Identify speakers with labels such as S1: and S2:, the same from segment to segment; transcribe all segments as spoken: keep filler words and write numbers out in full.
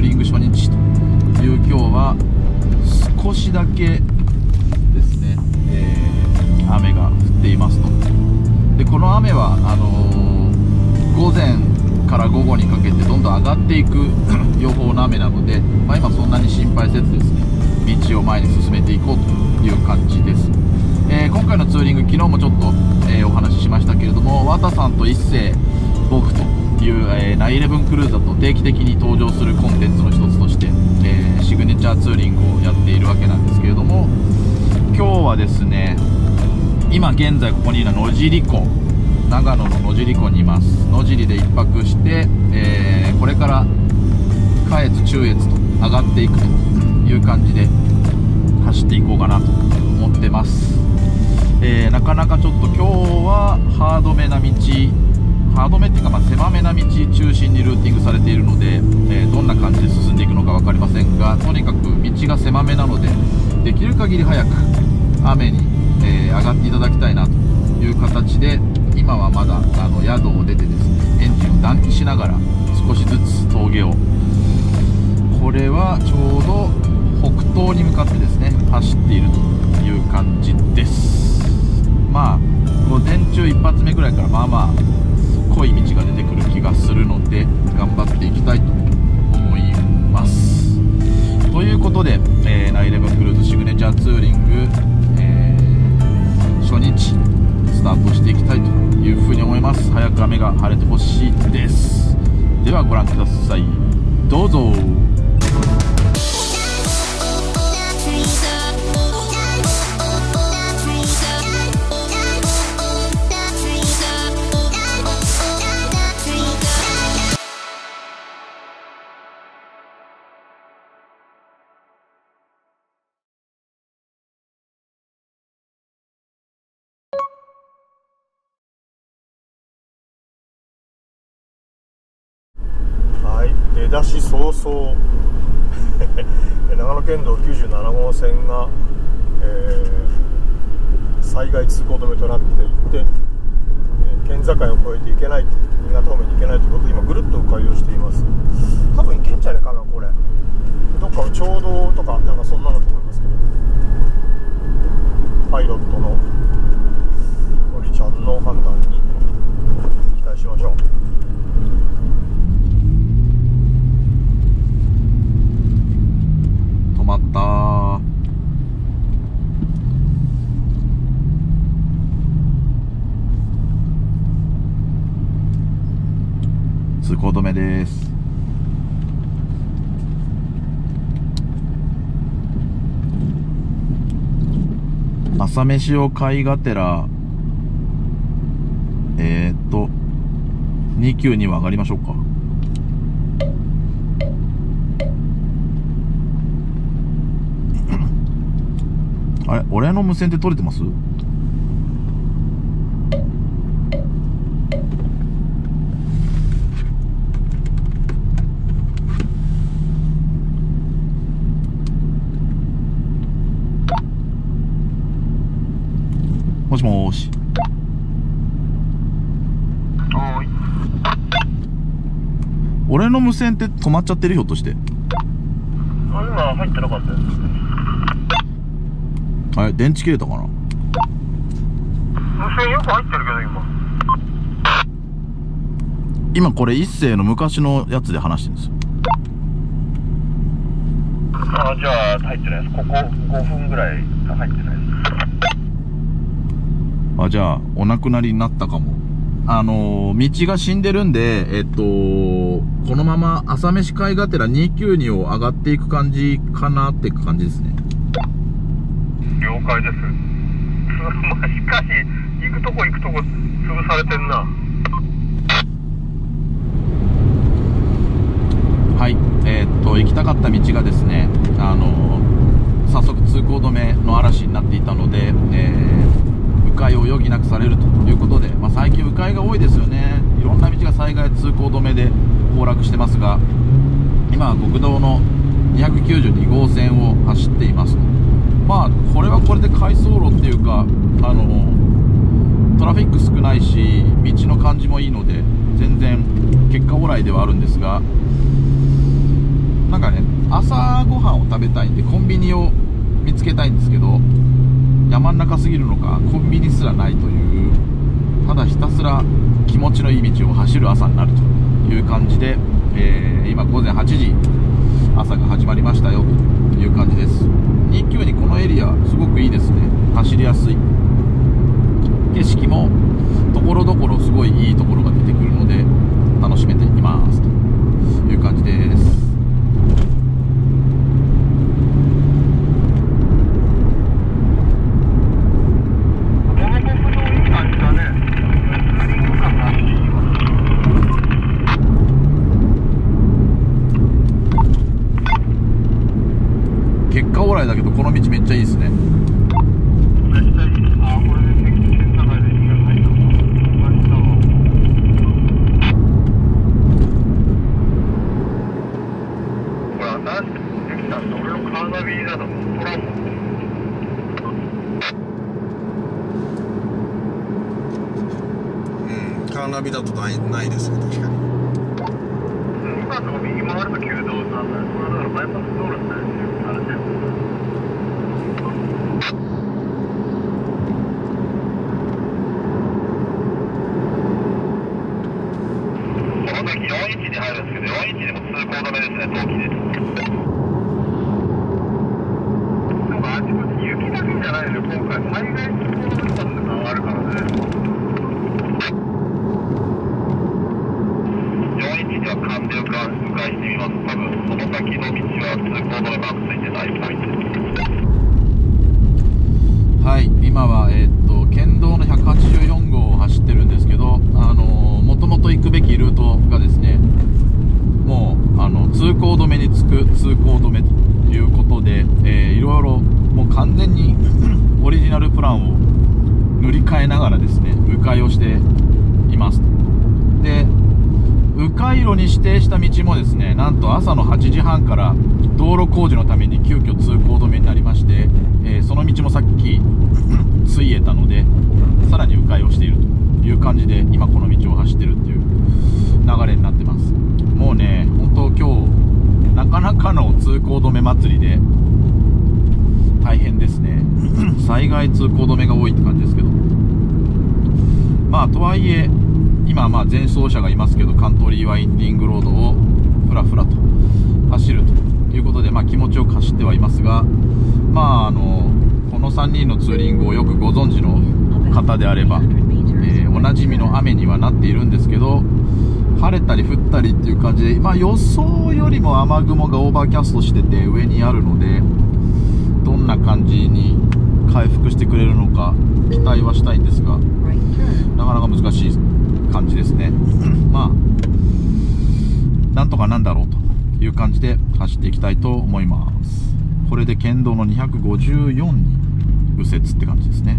S1: リング初日という今日は少しだけですね、えー、雨が降っていますと。でこの雨はあのー、午前から午後にかけてどんどん上がっていく予報の雨なので、まあ、今そんなに心配せずですね、道を前に進めていこうという感じです。えー、今回のツーリング、昨日もちょっと、えー、お話ししましたけれども、和田さんと一世僕という、えー、ナイイレブンクルーザーと定期的に登場するコンテンツの一つとして、えー、シグネチャーツーリングをやっているわけなんですけれども、今日はですね、今現在ここにいる野尻湖、長野の野尻湖にいます。野尻で一泊して、えー、これから下越中越と上がっていくという感じで走っていこうかなと思ってます。えー、なかなかちょっと今日はハードめな道、ハードめっていうか、まあ狭めな道中心にルーティングされているので、えー、どんな感じで進んでいくのか分かりませんが、とにかく道が狭めなので、できる限り早く雨に、えー、上がっていただきたいなという形で、今はまだあの宿を出てですね、エンジンを暖気しながら少しずつ峠を、これはちょうど北東に向かってですね走っているという感じです。まあ午前中一発目ぐらいからまあまあ濃い道が出てくる気がするので、頑張っていきたいと思います。ということで、えー、ナイイレブンクルーズシグネチャーツーリング、えー、初日スタートしていきたいというふうに思います。早く雨が晴れてほしいです。ではご覧ください、どうぞ。
S2: 出だし早々長野県道きゅうじゅうななごうせんが、えー、災害通行止めとなっていて、えー、県境を越えていけないと、新潟方面に行けないということで今ぐるっと迂回をしています。多分行けんじゃないかな、これどっかの町道とかなんかそんなのと思いますけど、パイロットのおりちゃんの判断に期待しましょう。
S1: 止まったー。通行止めです。朝飯を買いがてらえー、っとにきゅうには上がりましょうか。あれ、俺の無線って取れてます？もしもーし。
S2: はーい。
S1: 俺の無線って止まっちゃってる？ひょっとして。
S2: あ、今入ってなかったよ。
S1: あれ、電池切れたかな。
S2: 無線よく入ってるけど今
S1: 今これ一世の昔のやつで話してるんですよ。
S2: あ、じゃあ入ってないです。ここごふんぐらい入ってないです。
S1: あ、じゃあお亡くなりになったかも。あのー、道が死んでるんで、えっとこのまま朝飯買いがてらにきゅうにを上がっていく感じかなって感じですね。
S2: 了解です。まあしかし行くとこ行くとこ潰されてんな。
S1: はい、えー、っと行きたかった道がですね、あのー、早速通行止めの嵐になっていたので、えー、迂回を余儀なくされるということで、まあ、最近迂回が多いですよね。いろんな道が災害通行止めで崩落してますが、今は国道のにひゃくきゅうじゅうにごうせんを走っています。まあこれはこれで回送路っていうか、あのトラフィック少ないし道の感じもいいので全然結果オーライではあるんですが、 なんかね、朝ごはんを食べたいんでコンビニを見つけたいんですけど、山ん中すぎるのかコンビニすらないという、ただひたすら気持ちのいい道を走る朝になるという感じで、えー、今ごぜんはちじ、朝が始まりましたよという感じです。にきゅうにこのエリアすごくいいですね。走りやすい、景色もところどころすごいいいところが出てくるので楽しめていますという感じです。結果オーライだけどこの道めっちゃいいですね。
S2: カーナビだとない、ないですね、確かに。今の右回ると旧道なんだよ。これだからバイパス道路みたいにあれで。この時よんじゅういちに入るんですけど、よんじゅういちでも通行止めですね、冬季で。でもあちこち雪だけじゃないのよ、今回。災害通行止めとかもあるからね。完全化迂回してみます。多分その先の道は通行止めマークついてないポイントです。
S1: はい、今は、えー、っと県道のひゃくはちじゅうよんごうを走ってるんですけど、あのー、もともと行くべきルートがですね、もうあの通行止めにつく通行止めということで、えー、いろいろもう完全にオリジナルプランを塗り替えながらですね、迂回をしています。で迂回路に指定した道もですね、なんと朝のはちじはんから道路工事のために急遽通行止めになりまして、えー、その道もさっきついえたのでさらに迂回をしているという感じで、今この道を走ってるっていう流れになってます。もうね、本当今日なかなかの通行止め祭りで大変ですね災害通行止めが多いって感じですけど、まあとはいえ今はまあ前走者がいますけど、カントリーワインディングロードをふらふらと走るということで、まあ気持ちよく走ってはいますが、まああのこのさんにんのツーリングをよくご存知の方であれば、えー、おなじみの雨にはなっているんですけど、晴れたり降ったりっていう感じで、まあ予想よりも雨雲がオーバーキャストしてて上にあるので、どんな感じに回復してくれるのか期待はしたいんですが、なかなか難しい感じですねまあなんとかなんだろうという感じで走っていきたいと思います。これで県道のにひゃくごじゅうよんに右折って感じですね。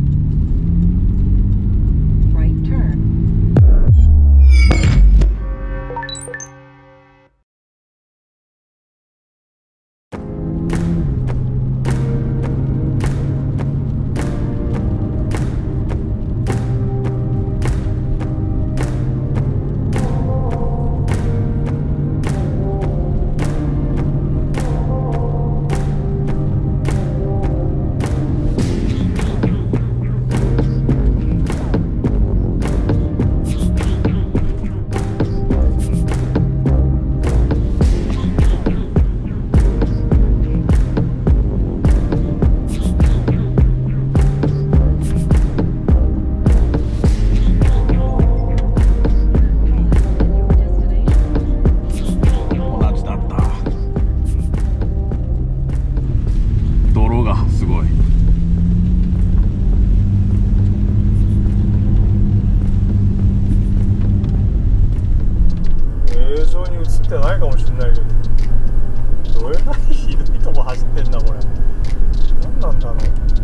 S2: ってないかもしれないけど、どれぐらいひどいとこ走ってんだこれ。何なんだろう。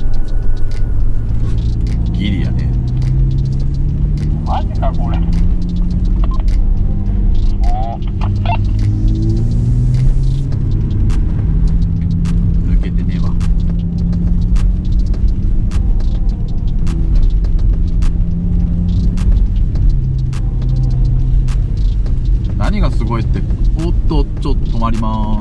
S1: ギリやね。
S2: マジかこれ。もう
S1: 抜けてねえわ。何がすごいって、 おっと、ちょっと止まります。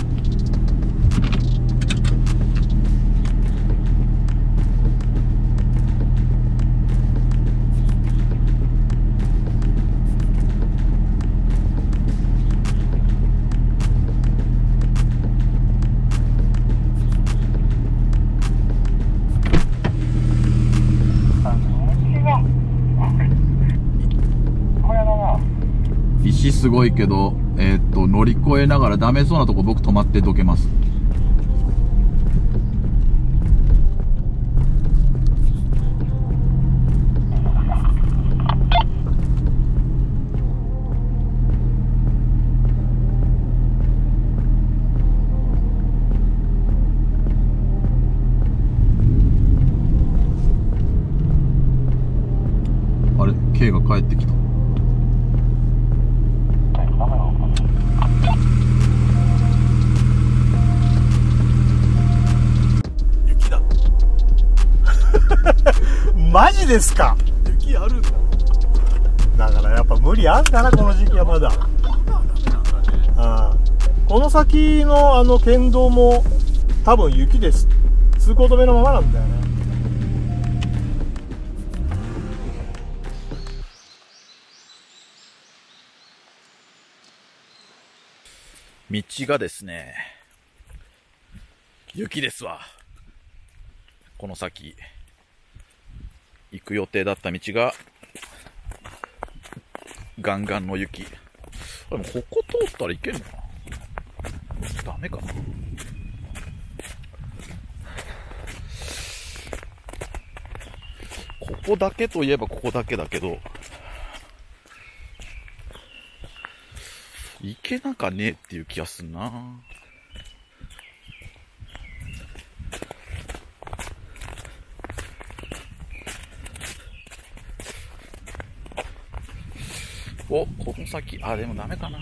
S1: 石すごいけど、えー、っと乗り越えながらダメそうなとこ僕止まってどけます。あれ K が帰ってきた。
S2: マジですか？
S1: 雪あるんだ。
S2: だからやっぱ無理あんだな、この時期はまだ。ああ、この先のあの県道も多分雪です。通行止めのままなんだよね。
S1: 道がですね、雪ですわ。この先行く予定だった道がガンガンの雪。でもここ通ったらいけんのかな。ダメかな。ここだけといえばここだけだけど、行けなかねえっていう気がすんな。お、この先、あ、でもダメかな。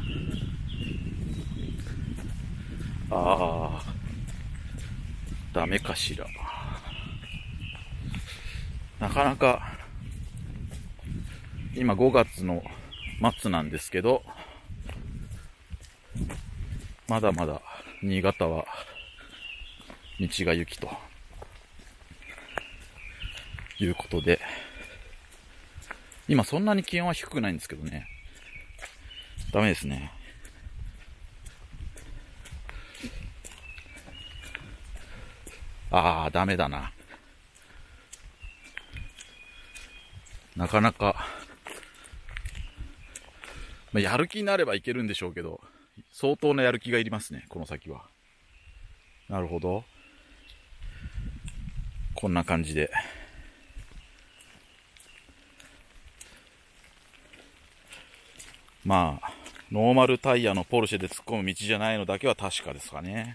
S1: ああ、ダメかしら。なかなか、今ごがつの末なんですけど、まだまだ新潟は道が雪ということで、今そんなに気温は低くないんですけどね。ダメですね。ああ、ダメだな。なかなか、まあ、やる気になればいけるんでしょうけど、相当なやる気がいりますね、この先は。なるほど。こんな感じで。まあ、ノーマルタイヤのポルシェで突っ込む道じゃないのだけは確かですかね。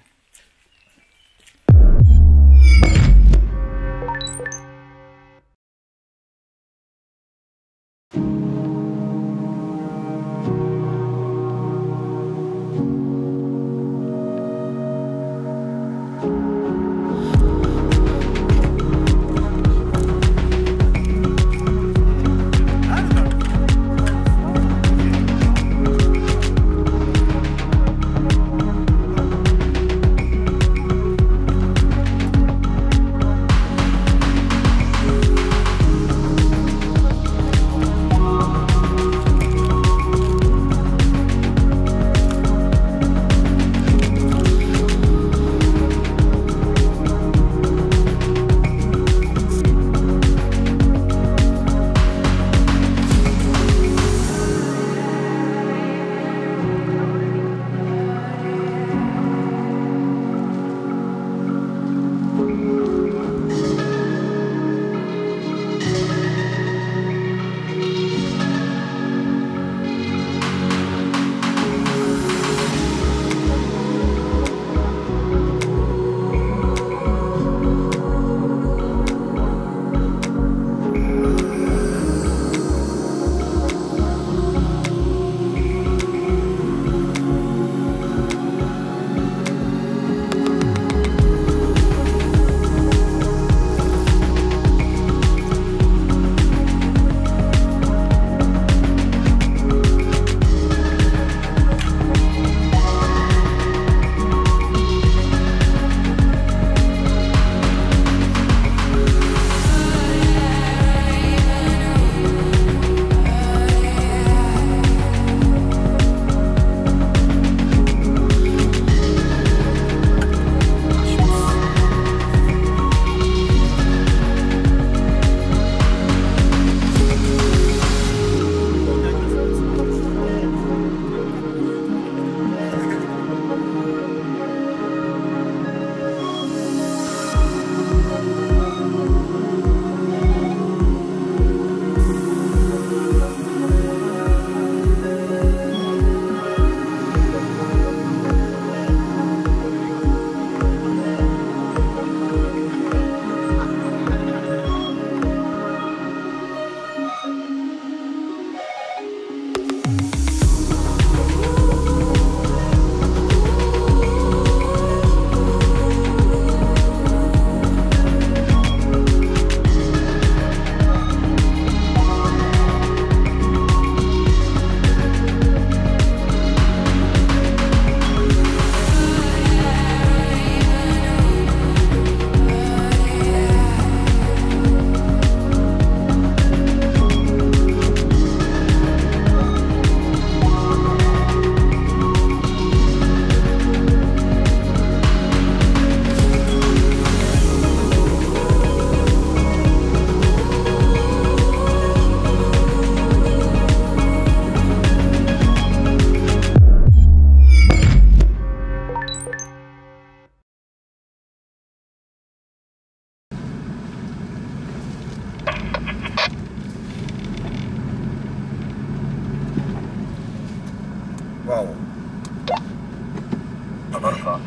S2: か。も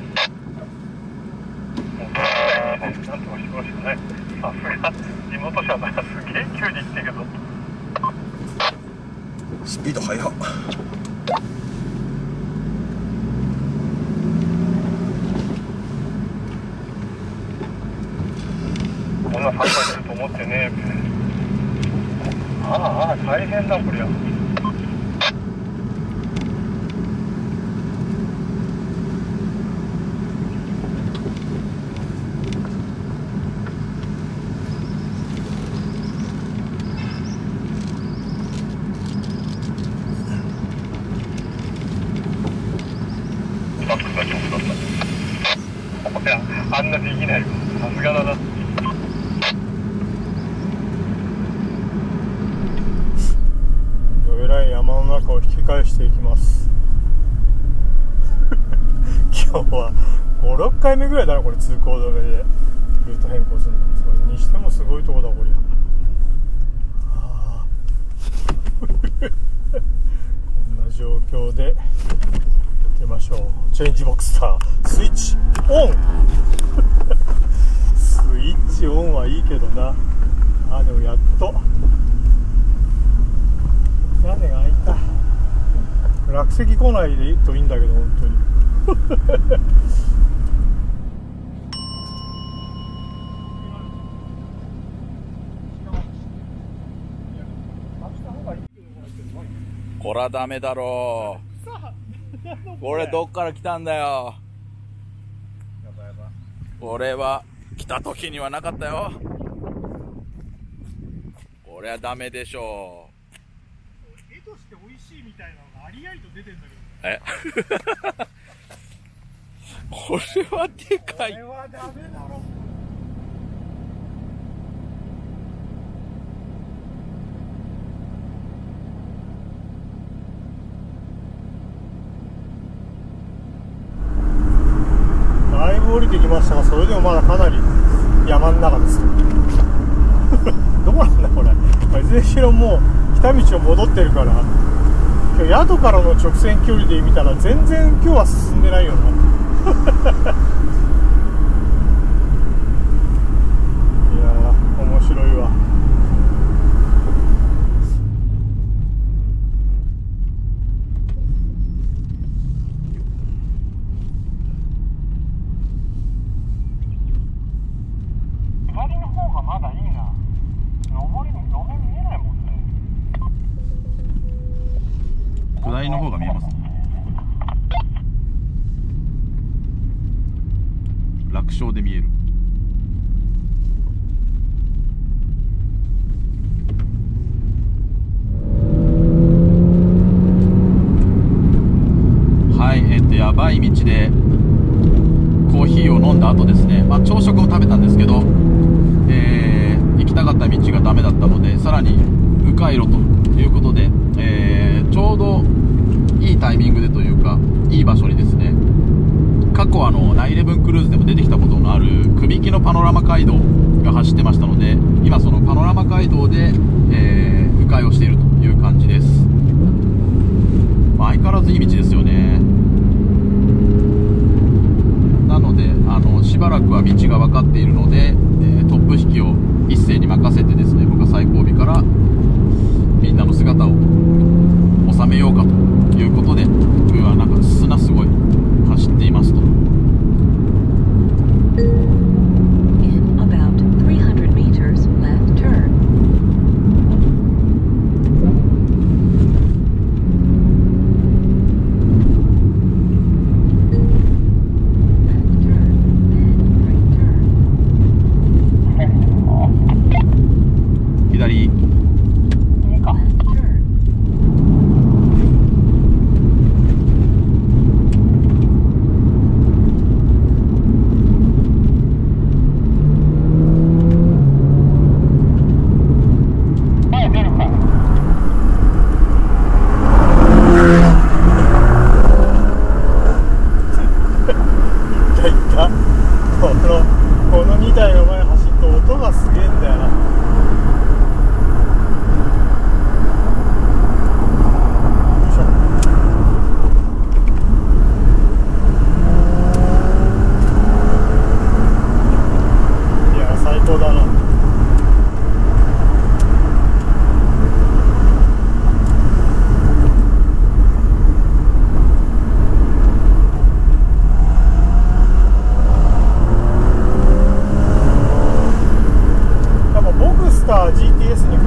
S2: うなんとかしてほしくない。さすが地元車ならすげえ急に行ってるけど。
S1: スピード速っ。
S2: こんなサッカーすると思ってねえ。ああああ大変だこりゃ。あんなできないよ。さすがだな。どえらい山の中を引き返していきます。今日はご、ろっかいめぐらいだなこれ、通行止めでルート変更するの。それにしてもすごいとこだこりゃ。あこんな状況で出ましょう。チェンジボクスタースイッチオン。スイッチオンはいいけどな。あ、でもやっと屋根が開いた。落石来ないでといいんだけど本当に。
S1: こらダメだろう。俺どっから来たんだよ。俺は来た時にはなかったよ。これはダメでしょう。
S2: 絵として美味しいみたいなのがありありと出てんだ
S1: けど。えこれはでかい。
S2: これはダメだろ。だいぶ降りてきましたが、それでもまだかなり山の中です。どこなんだこれ。いずれにしろもう来た道を戻ってるから、今日宿からの直線距離で見たら全然今日は進んでないよな。いやー面白いわ。左の方がまだいいな。上り、路面見えないもんね。
S1: 下りの方が見えます。楽勝で見える。はい、えっとやばい道でコーヒーを飲んだ後ですね、まあ、朝食を食べたんですけど、えー、行きたかった道がダメだったので、さらに迂回路ということで、えー、ちょうどいいタイミングでというかいい場所にですね、過去あのナイイレブンクルーズでも出てきたことのあるくびきのパノラマ街道が走ってましたので、今そのパノラマ街道で、えー、迂回をしているという感じです。まあ、相変わらずいい道ですよね。なのであのしばらくは道が分かっているので、えー、トップ引きを一斉に任せてですね、僕は最後尾からみんなの姿を収めようかということで、僕はなんか砂すごい走っていますと。
S3: In about three hundred meters, left turn. Left turn, then right turn.
S1: 左。
S3: Left turn.
S1: 左。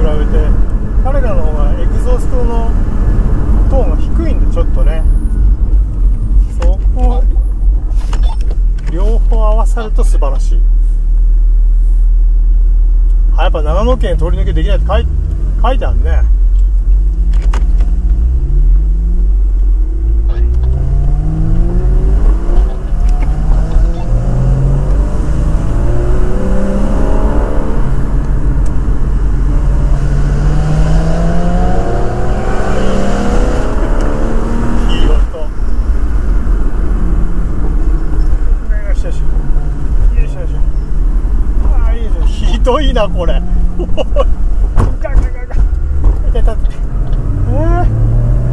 S2: べて彼らの方がエグゾーストのトーンが低いんで、ちょっとね、そこ両方合わさると素晴らしい。あ、やっぱ長野県通り抜けできないって書い、書いてあるね。ひどいなこれ。ガガガガ。痛い痛い。えー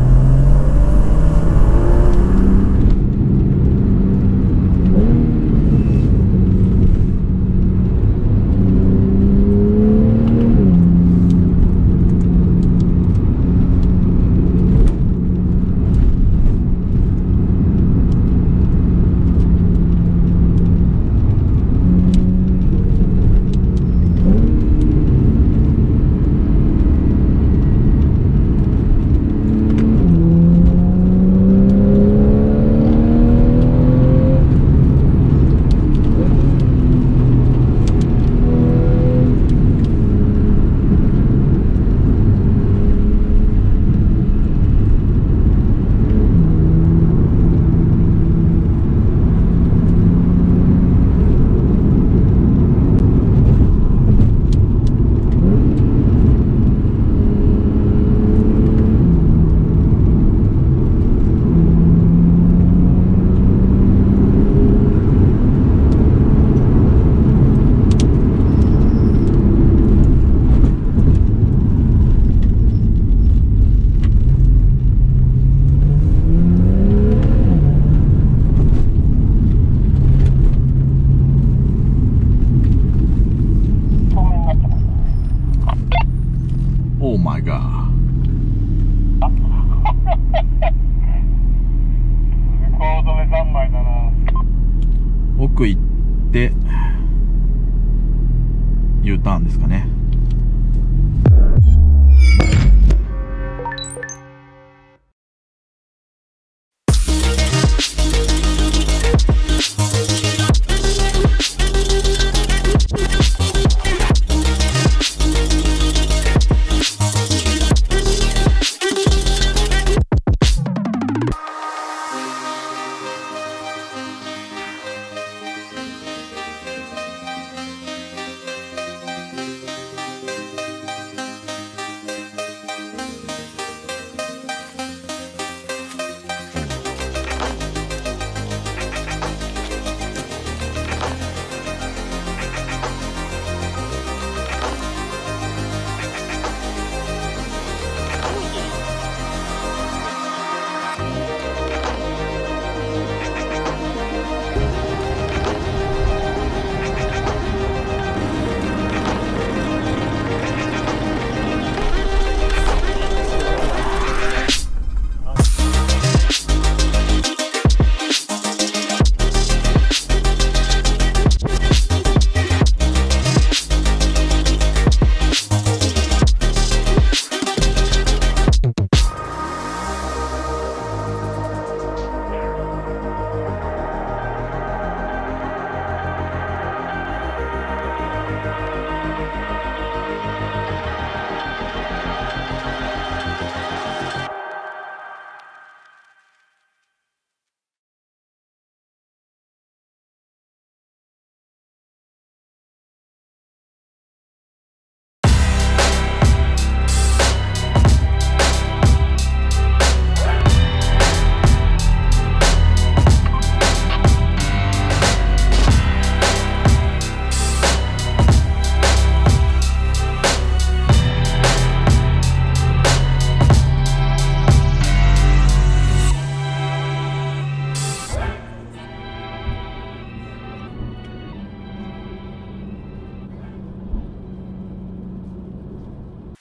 S1: Oh my god. 奥行って U ターンですかね。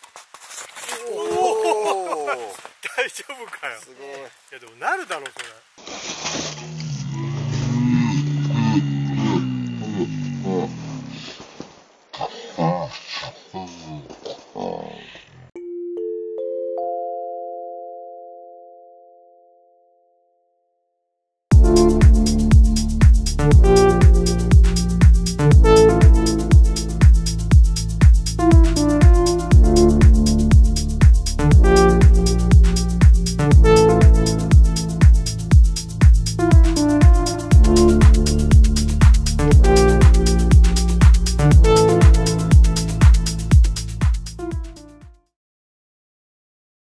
S1: 大丈夫かよ。すごい。いやでもなるだろそれ。